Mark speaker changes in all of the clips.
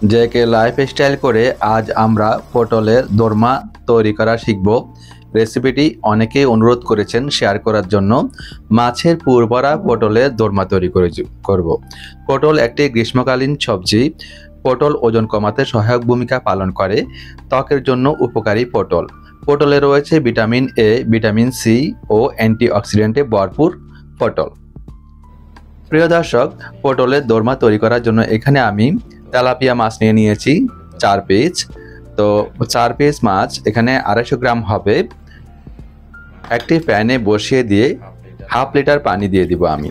Speaker 1: JK lifestyle করে আজ আমরা পটলের দোরমা তৈরি করা শিখব। রেসিপিটি অনেকেই অনুরোধ করেছেন শেয়ার করার জন্য। মাছের পুরভরা পটলের দোরমা তৈরি করব। পটল একটি গ্রীষ্মকালীন সবজি। পটল ওজন কমাতে সহায়ক ভূমিকা পালন করে। ত্বকের জন্য উপকারী পটল। পটলে রয়েছে ভিটামিন এ, ভিটামিন সি ও অ্যান্টিঅক্সিডেন্টে ভরপুর পটল। প্রিয় দর্শক, পটলের দোরমা তৈরি করার জন্য এখানে আমি তেলাপিয়া মাছ নিয়ে নিয়েছি 4 পিস। তো 4 পিস মাছ এখানে 250 গ্রাম হবে। একটি প্যানে বসিয়ে দিয়ে হাফ লিটার পানি দিয়ে দিব আমি।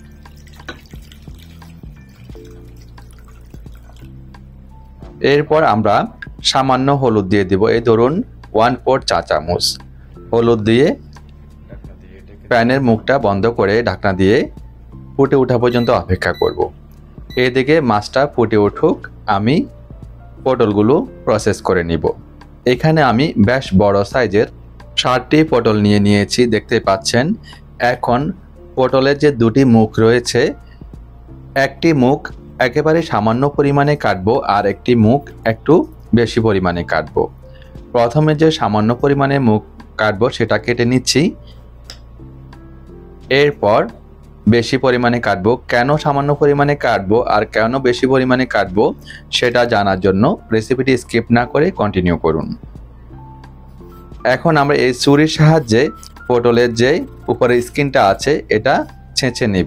Speaker 1: এরপর আমরা সামান্য হলুদ দিয়ে দিব। এই ধরুন 1/4 চা চামচ হলুদ দিয়ে প্যানের মুখটা বন্ধ করে ঢাকনা দিয়ে ফুটে ওঠা পর্যন্ত অপেক্ষা করব। এদিকে মাছটা ফুটে উঠুক, আমি পটলগুলো প্রসেস করে নিব। এখানে আমি বেশ বড় সাইজের 60টি পটল নিয়ে নিয়েছি, দেখতে পাচ্ছেন। এখন পটলের যে দুটি মুখ রয়েছে, একটি মুখ একেবারে সামান্য পরিমাণে কাটবো আর একটি মুখ একটু বেশি পরিমাণে কাটবো। প্রথমে যে সামান্য পরিমাণে মুখ কাটবো সেটা কেটে নিচ্ছি। এরপর বেশি পরিমাণে কাটবো। কেন সামান্য পরিমাণে কাটবো আর কেন বেশি পরিমাণে কাটবো সেটা জানার জন্য রেসিপিটি স্কিপ না করে কন্টিনিউ করুন। এখন আমরা এই ছুরির সাহায্যে পটলের যে উপরে স্কিনটা আছে এটা ছেঁচে নেব।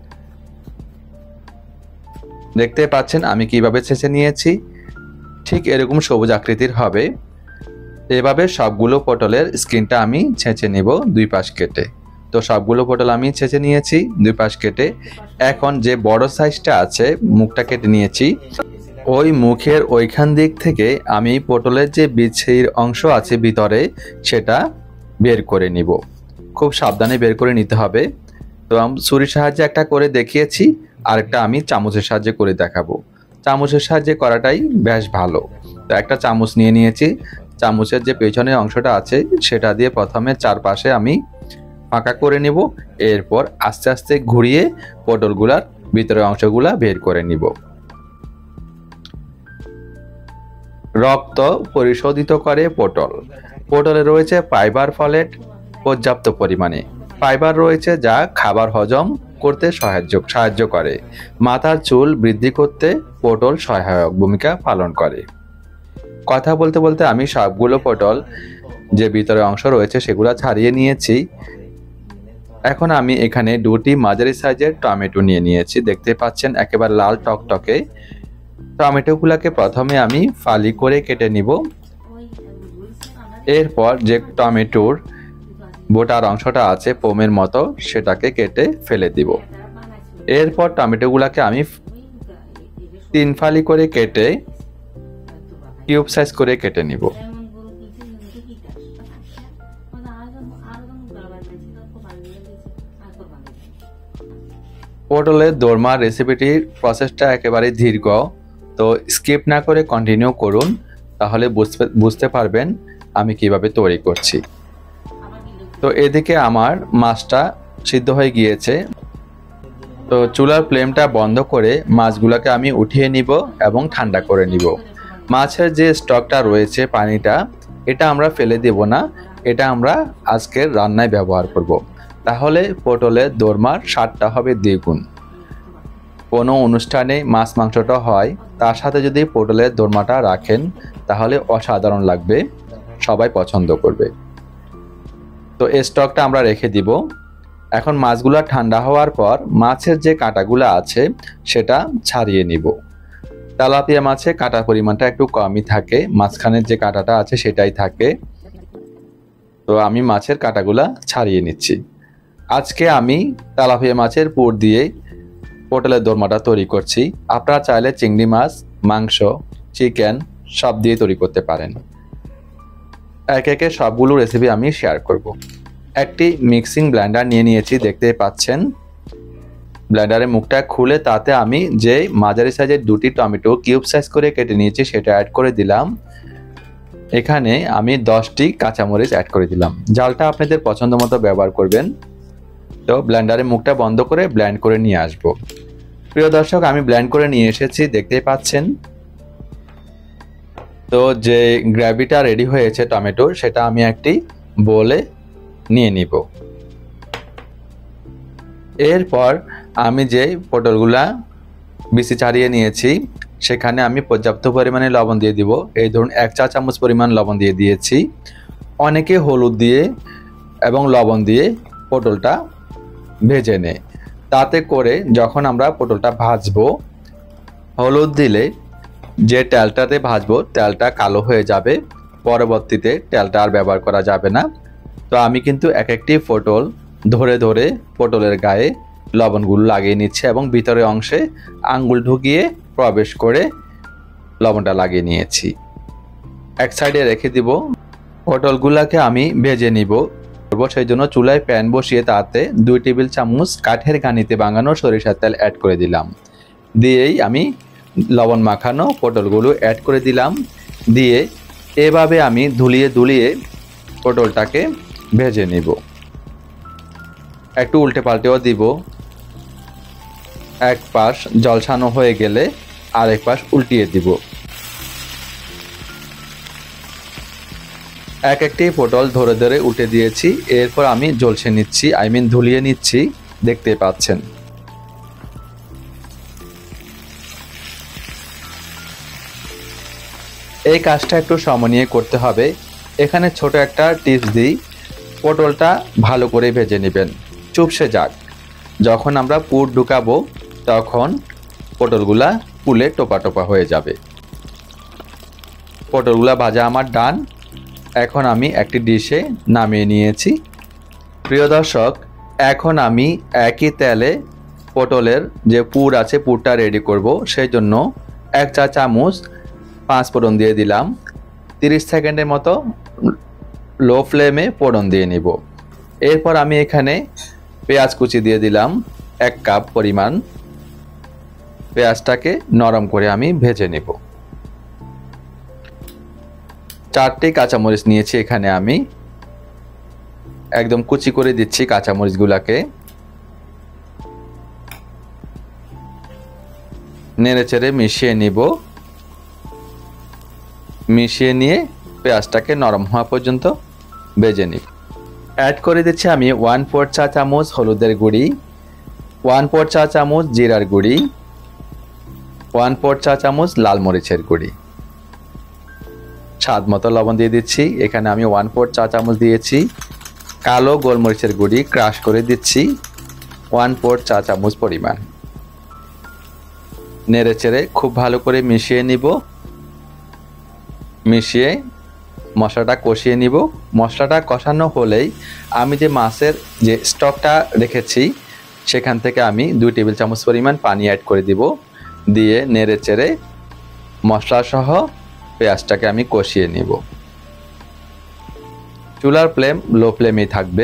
Speaker 1: দেখতে পাচ্ছেন আমি কিভাবে ছেঁচে নিয়েছি। ঠিক এরকম সবুজ আকৃতির হবে। এভাবে সবগুলো পটলের স্কিনটা আমি ছেঁচে নেব দুই পাশ কেটে। তো সবগুলো পটল আমি ছেঁচে নিয়েছি দুই পাশ কেটে। এখন যে বড় সাইজটা আছে মুখটা কেটে নিয়েছি। ওই মুখের ওইখান দিক থেকে আমি পটলের যে বিচির অংশ আছে ভিতরে সেটা বের করে নিব। খুব সাবধানে বের করে নিতে হবে। তো আমি ছুরির সাহায্যে একটা করে দেখিয়েছি, আরেকটা আমি চামচের সাহায্যে করে দেখাবো। চামচের সাহায্যে করাটাই বেশ ভালো। তো একটা চামচ নিয়ে নিয়েছি। চামচের যে পেছনের অংশটা আছে সেটা দিয়ে প্রথমে চারপাশে আমি ফাঁকা করে নিব। এরপর আস্তে আস্তে ঘুরিয়ে পটলগুলার ভিতরের অংশগুলা বের করে নিব। রক্ত পরিশোধিত করে পটল। পটলে রয়েছে ফাইবার, ফলেট পর্যাপ্ত পরিমাণে। ফাইবার রয়েছে যা খাবার হজম করতে সাহায্য করে। মাথার চুল বৃদ্ধি করতে পটল সহায়ক ভূমিকা পালন করে। কথা বলতে বলতে আমি সবগুলো পটল যে ভিতরে অংশ রয়েছে সেগুলো ছাড়িয়ে নিয়েছি। এখন আমি এখানে দুটি মাঝারি সাইজের টমেটো নিয়ে নিয়েছি, দেখতে পাচ্ছেন একেবারে লাল টকটকে। টমেটোগুলোকে প্রথমে আমি ফালি করে কেটে নিব। এরপর যে টমেটোর বোটার অংশটা আছে পোমের মতো সেটাকে কেটে ফেলে দিব। এরপর টমেটোগুলোকে আমি 3 ফালি করে কেটে কিউব সাইজ করে কেটে নিব। পটলের দোরমা রেসিপিটির প্রসেসটা একেবারে দীর্ঘ, তো স্কিপ না করে কন্টিনিউ করুন, তাহলে বুঝতে পারবেন আমি কিভাবে তৈরি করছি। তো এদিকে আমার মাছটা সিদ্ধ হয়ে গিয়েছে। তো চুলার ফ্লেমটা বন্ধ করে মাছগুলোকে আমি উঠিয়ে নিব এবং ঠান্ডা করে নিব। মাছের যে স্টকটা রয়েছে পানিটা, এটা আমরা ফেলে দেব না, এটা আমরা আজকের রান্নায় ব্যবহার করব। তাহলে পটলের দোরমার স্বাদটা হবে দ্বিগুণ। কোনো অনুষ্ঠানে মাছ মাংসটা হয়, তার সাথে যদি পটলের দোরমাটা রাখেন তাহলে অসাধারণ লাগবে, সবাই পছন্দ করবে। তো এই স্টকটা আমরা রেখে দিব। এখন মাছগুলো ঠান্ডা হওয়ার পর মাছের যে কাঁটাগুলো আছে সেটা ছাড়িয়ে নিব। তেলাপিয়া মাছে কাঁটার পরিমাণটা একটু কমই থাকে, মাঝখানের যে কাঁটাটা আছে সেটাই থাকে। তো আমি মাছের কাঁটাগুলা ছাড়িয়ে নিচ্ছি। আজকে আমি তেলাপিয়া মাছের পুর দিয়ে পটলের দোরমাটা তৈরি করছি। আপনারা চাইলে চিংড়ি মাছ, মাংস, চিকেন সব দিয়ে তৈরি করতে পারেন। একে একে সবগুলো রেসিপি আমি শেয়ার করব। একটি মিক্সিং ব্লেন্ডার নিয়ে নিয়েছি, দেখতে পাচ্ছেন। ব্লেন্ডারের মুখটা খুলে তাতে আমি যে মাঝারি সাইজের দুটি টমেটো কিউব সাইজ করে কেটে নিয়েছি সেটা অ্যাড করে দিলাম। এখানে আমি 10টি কাঁচামরিচ অ্যাড করে দিলাম। ঝালটা আপনাদের পছন্দ মতো ব্যবহার করবেন। তো ব্লেন্ডারের মুখটা বন্ধ করে ব্লেন্ড করে নিয়ে আসব। প্রিয় দর্শক, আমি ব্লেন্ড করে নিয়ে এসেছি, দেখতেই পাচ্ছেন। তো যে গ্রেভিটা রেডি হয়েছে টমেটোর, সেটা আমি একটি বোলে নিয়ে নিব। এরপর আমি যে পটলগুলা বিচি ছাড়িয়ে নিয়েছি সেখানে আমি পর্যাপ্ত পরিমাণে লবণ দিয়ে দিব। এই ধরুন 1 চা চামচ পরিমাণ লবণ দিয়ে দিয়েছি। অনেকে হলুদ দিয়ে এবং লবণ দিয়ে পটলটা ভেজে নেয়, তাতে করে যখন আমরা পটলটা ভাজবো, হলুদ দিলে যে তেলটাতে ভাজবো তেলটা কালো হয়ে যাবে, পরবর্তীতে তেলটা আর ব্যবহার করা যাবে না। তো আমি কিন্তু এক একটি পটল ধরে ধরে পটলের গায়ে লবণগুলো লাগিয়ে নিচ্ছি এবং ভিতরের অংশে আঙ্গুল ঢুকিয়ে প্রবেশ করে লবণটা লাগিয়ে নিয়েছি। এক সাইডে রেখে দিব। পটলগুলোকে আমি ভেজে নিব। সেই জন্য চুলায় প্যান বসিয়ে তাতে 2 টেবিল চামচ কাঠের ঘানিতে বানানো সরিষার তেল অ্যাড করে দিলাম। দিয়েই আমি লবণ মাখানো পটলগুলো অ্যাড করে দিলাম। দিয়ে এভাবে আমি ধুলিয়ে ধুলিয়ে পটলটাকে ভেজে নিব। একটু উল্টে পাল্টেও দিব। এক পাশ জলসানো হয়ে গেলে আরেক পাশ উল্টিয়ে দিব। এক একটি পটল ধরে ধরে উল্টে দিয়েছি। এরপর আমি ঝলসে নিচ্ছি, ধুলিয়ে নিচ্ছি, দেখতে পাচ্ছেন। এই কাজটা একটু সময় নিয়ে করতে হবে। এখানে ছোট একটা টিপস দিই, পটলটা ভালো করে ভেজে নেবেন, চুপসে যাক। যখন আমরা পুর ঢুকাবো তখন পটলগুলা ফুলে টোপা টোপা হয়ে যাবে। পটলগুলা ভাজা আমার ডান। এখন আমি একটি ডিশে নামিয়ে নিয়েছি। প্রিয় দর্শক, এখন আমি একই তেলে পটলের যে পুর আছে পুরটা রেডি করব। সেই জন্য 1 চা চামচ 5 ফোড়ন দিয়ে দিলাম। 30 সেকেন্ডের মতো লো ফ্লেমে ফোড়ন দিয়ে নিব। এরপর আমি এখানে পেঁয়াজ কুচি দিয়ে দিলাম 1 কাপ পরিমাণ। পেঁয়াজটাকে নরম করে আমি ভেজে নেব। 4টি কাঁচামরিচ নিয়েছি এখানে আমি, একদম কুচি করে দিচ্ছি কাঁচামরিচগুলোকে। নেড়েচেড়ে মিশিয়ে নিব। মিশিয়ে নিয়ে পেঁয়াজটাকে নরম হওয়া পর্যন্ত ভেজে নিব। অ্যাড করে দিচ্ছি আমি 1/4 চা চামচ হলুদের গুঁড়ি, 1/4 চা চামচ জিরার গুঁড়ি, 1/4 চা চামচ লাল মরিচের গুঁড়ি। স্বাদ মতো লবণ দিয়ে দিচ্ছি। এখানে আমি 1/4 চা চামচ দিয়েছি। কালো গোলমরিচের গুঁড়ি ক্রাশ করে দিচ্ছি 1/4 চা চামচ পরিমাণ। নেড়েচেড়ে খুব ভালো করে মিশিয়ে নিব। মিশিয়ে মশলাটা কষিয়ে নিব। মশলাটা কষানো হলেই আমি যে মাছের যে স্টকটা রেখেছি সেখান থেকে আমি 2 টেবিল চামচ পরিমাণ পানি অ্যাড করে দিব। দিয়ে নেড়েচেড়ে মশলা সহ পেঁয়াজটাকে আমি কষিয়ে নিব। চুলার ফ্লেম লো ফ্লেমেই থাকবে।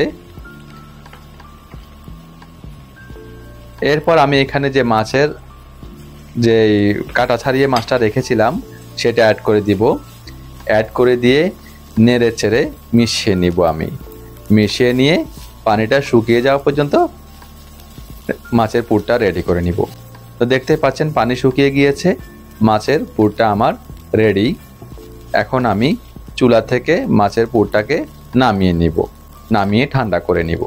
Speaker 1: এরপর আমি এখানে যে মাছের যে কাটা ছাড়িয়ে মাছটা রেখেছিলাম সেটা অ্যাড করে দিব। অ্যাড করে দিয়ে নেড়েচেড়ে মিশিয়ে নিব। আমি মিশিয়ে নিয়ে পানিটা শুকিয়ে যাওয়া পর্যন্ত মাছের পুরটা রেডি করে নিব। তো দেখতে পাচ্ছেন পানি শুকিয়ে গিয়েছে, মাছের পুরটা আমার রেডি। এখন আমি চুলা থেকে মাছের পুরটাকে নামিয়ে নিব, নামিয়ে ঠান্ডা করে নিব।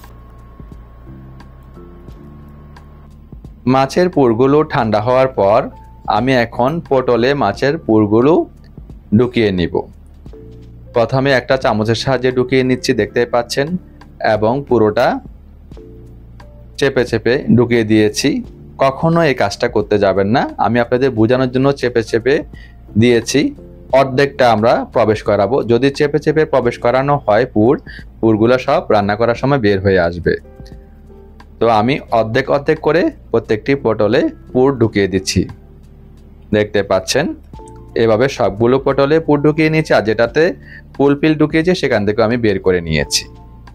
Speaker 1: মাছের পুরগুলো ঠান্ডা হওয়ার পর আমি এখন পটলে মাছের পুরগুলো ঢুকিয়ে নিব। প্রথমে একটা চামচের সাহায্যে ঢুকিয়ে নিচ্ছি, দেখতে পাচ্ছেন, এবং পুরোটা চেপে চেপে ঢুকিয়ে দিয়েছি। কখনো এই কাজটা করতে যাবেন না। আমি আপনাদের বোঝানোর জন্য চেপে চেপে দিয়েছি। অর্ধেকটা আমরা প্রবেশ করাবো। যদি চেপে চেপে প্রবেশ করানো হয় পুরগুলো সব রান্না করার সময় বের হয়ে আসবে। তো আমি অর্ধেক অর্ধেক করে প্রত্যেকটি পটলে পুর ঢুকিয়ে দিচ্ছি, দেখতে পাচ্ছেন। এভাবে সবগুলো পটলে পুর ঢুকিয়ে নিয়েছি, আর যেটাতে ফুলফিল ঢুকিয়েছে সেখান থেকে আমি বের করে নিয়েছি।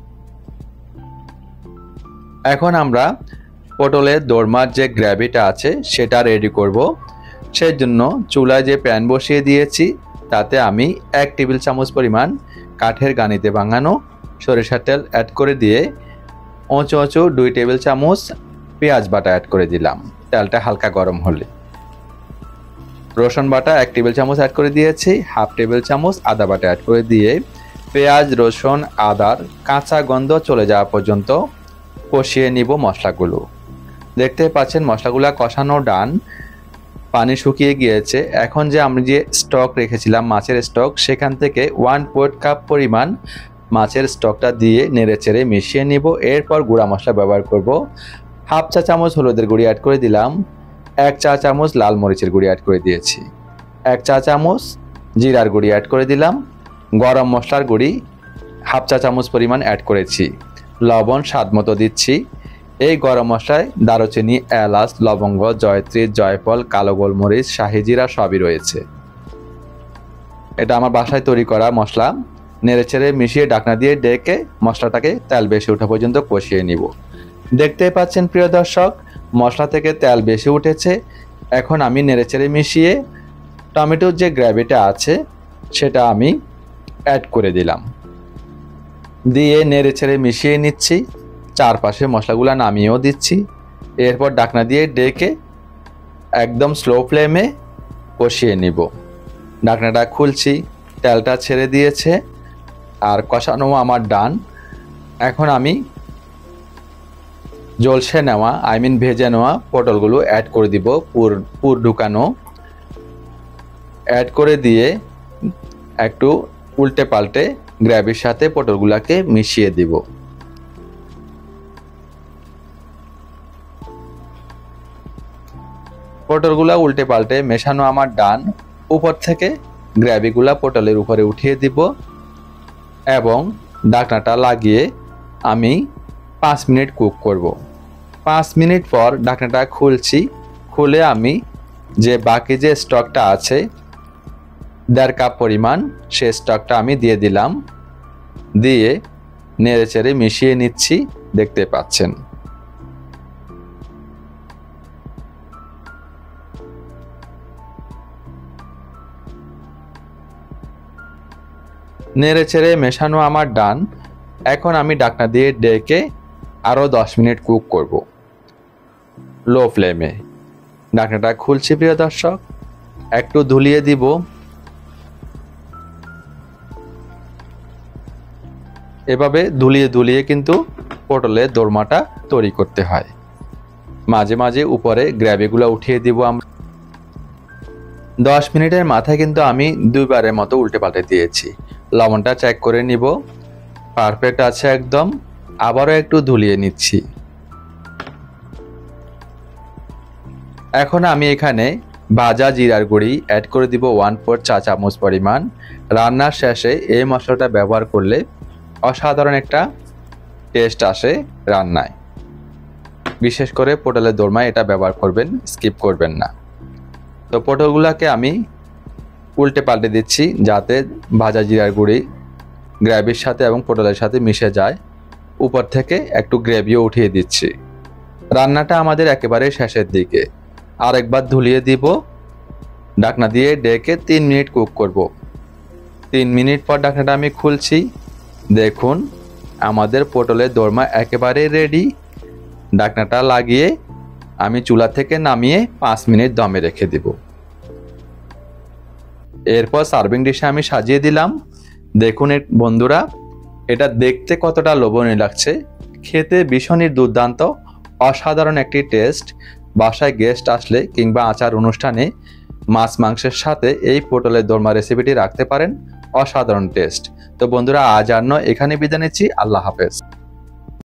Speaker 1: এখন আমরা পটলের দোরমার যে গ্রেভিটা আছে সেটা রেডি করব। সেই জন্য চুলায় যে প্যান বসিয়ে দিয়েছি তাতে আমি 1 টেবিল চামচ পরিমাণ কাঠের ঘানিতে বানানো সরিষার তেল অ্যাড করে দিয়ে উঁচু 2 টেবিল চামচ পেঁয়াজ বাটা অ্যাড করে দিলাম। তেলটা হালকা গরম হলে রসুন বাটা 1 টেবিল চামচ অ্যাড করে দিয়েছি, হাফ টেবিল চামচ আদা বাটা অ্যাড করে দিয়ে পেঁয়াজ রসুন আদার কাঁচা গন্ধ চলে যাওয়া পর্যন্ত কষিয়ে নিব মশলাগুলো। দেখতে পাচ্ছেন মশলাগুলো কষানো ডান, পানি শুকিয়ে গিয়েছে। এখন যে আমরা যে স্টক রেখেছিলাম মাছের স্টক, সেখান থেকে 1/4 কাপ পরিমাণ মাছের স্টকটা দিয়ে নেড়েচেড়ে মিশিয়ে নিব। এরপর গুঁড়া মশলা ব্যবহার করব। হাফ চা চামচ হলুদের গুঁড়ি অ্যাড করে দিলাম, 1 চা চামচ লাল মরিচের গুঁড়ি অ্যাড করে দিয়েছি, 1 চা চামচ জিরার গুঁড়ি অ্যাড করে দিলাম, গরম মশলার গুঁড়ি হাফ চা চামচ পরিমাণ অ্যাড করেছি, লবণ স্বাদ মতো দিচ্ছি। এই গরম মশলায় দারুচিনি এলাচ লবঙ্গ জয়ত্রী জয়ফল কালো গোলমরিচ শাহি জিরা সবই রয়েছে। এটা আমার বাসায় তৈরি করা মশলা। নেড়েচেড়ে মিশিয়ে ঢাকনা দিয়ে ডেকে মশলাটাকে তেল বেশি ওঠা পর্যন্ত কষিয়ে নিব। দেখতেই পাচ্ছেন প্রিয় দর্শক, মশলা থেকে তেল বেশি উঠেছে। এখন আমি নেড়েচেড়ে মিশিয়ে টমেটোর যে গ্রেভিটা আছে সেটা আমি অ্যাড করে দিলাম, দিয়ে নেড়েচেড়ে মিশিয়ে নিচ্ছি। চারপাশে মশলাগুলো নামিয়েও দিচ্ছি। এরপর ঢাকনা দিয়ে ডেকে একদম স্লো ফ্লেমে কষিয়ে নিব। ঢাকনাটা খুলছি, তেলটা ছেড়ে দিয়েছে আর কষানো আমার ডান। এখন আমি জলসে নেওয়া ভেজে নেওয়া পটলগুলো অ্যাড করে দিব, পুর ঢুকানো অ্যাড করে দিয়ে একটু উল্টে পাল্টে গ্রেভির সাথে পটলগুলোকে মিশিয়ে দিব। পটলগুলা উল্টে পাল্টে মেশানো আমার ডান। উপর থেকে গ্রেভিগুলা পটলের উপরে উঠিয়ে দিব এবং ঢাকনাটা লাগিয়ে আমি 5 মিনিট কুক করব। 5 মিনিট পর ঢাকনাটা খুলছি, খুলে আমি যে বাকি যে স্টকটা আছে 1.5 কাপ পরিমাণ, সে স্টকটা আমি দিয়ে দিলাম, দিয়ে নেড়েচেড়ে মিশিয়ে নিচ্ছি। দেখতে পাচ্ছেন নেড়েচেড়ে মেশানো আমার ডান। এখন আমি ঢাকনা দিয়ে ডেকে আরও 10 মিনিট কুক করব লো ফ্লেমে। ঢাকনাটা খুলছি প্রিয় দর্শক, একটু ধুলিয়ে দিব। এভাবে ধুলিয়ে ধুলিয়ে কিন্তু পটলের দোরমাটা তৈরি করতে হয়। মাঝে মাঝে উপরে গ্রেভিগুলো উঠিয়ে দিব আমরা। 10 মিনিটের মাথায় কিন্তু আমি 2 বারের মতো উল্টে পাল্টে দিয়েছি। লবণটা চেক করে নিব, পারফেক্ট আছে একদম। আবারও একটু ধুলিয়ে নিচ্ছি। এখন আমি এখানে ভাজা জিরার গুঁড়ি অ্যাড করে দিব 1/4 চা চামচ পরিমাণ। রান্নার শেষে এই মশলাটা ব্যবহার করলে অসাধারণ একটা টেস্ট আসে রান্নায়। বিশেষ করে পটলের দোরমায় এটা ব্যবহার করবেন, স্কিপ করবেন না। তো পটলগুলোকে আমি উল্টে পাল্টে দিচ্ছি যাতে ভাজা জিরার গুঁড়ি গ্রেভির সাথে এবং পটলের সাথে মিশে যায়। উপর থেকে একটু গ্রেভিও উঠিয়ে দিচ্ছি। রান্নাটা আমাদের একেবারে শেষের দিকে। আরেকবার ধুলিয়ে দিব। ঢাকনা দিয়ে ডেকে 3 মিনিট কুক করব। 3 মিনিট পর ঢাকনাটা আমি খুলছি। দেখুন আমাদের পটলের দোরমা একেবারে রেডি। ঢাকনাটা লাগিয়ে আমি চুলা থেকে নামিয়ে 5 মিনিট দমে রেখে দেব। এরপর সার্ভিং ডিশে আমি সাজিয়ে দিলাম। দেখুন বন্ধুরা, এটা দেখতে কতটা লোভনীয় লাগছে, খেতে ভীষণই দুর্দান্ত, অসাধারণ একটি টেস্ট। বাসায় গেস্ট আসলে কিংবা আচার অনুষ্ঠানে মাছ মাংসের সাথে এই পটলের দোরমা রেসিপিটি রাখতে পারেন, অসাধারণ টেস্ট। তো বন্ধুরা, আজ আর নয়, এখানে বিদায় নিচ্ছি। আল্লাহ হাফেজ।